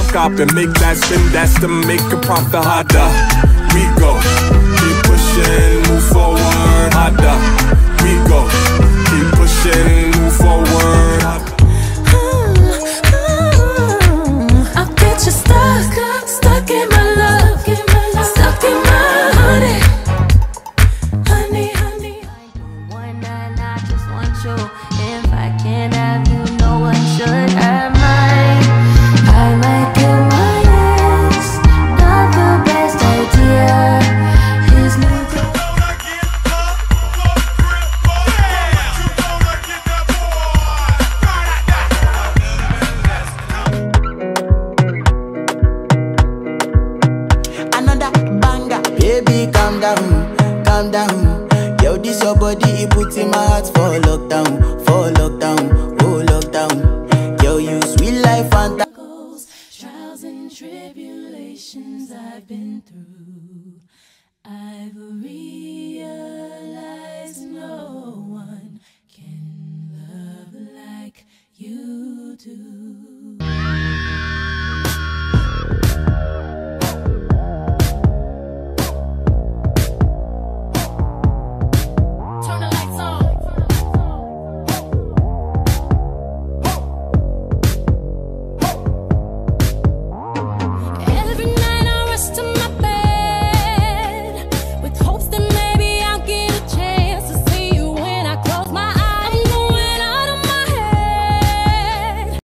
stop and make that spin, that's to make a profit. Harder we go, keep pushing, move forward. Harder we go, keep pushing, move forward. I'll get you stuck in my love, stuck in my honey. One night I just want you. If I can't have you, no one should have mine. I might kill my ex, not the best idea. His new another banger. Baby, calm down, calm down. Yo, this your body, it puts in my heart for lockdown, oh lockdown. Yo, you sweet life, and trials and tribulations I've been through. I've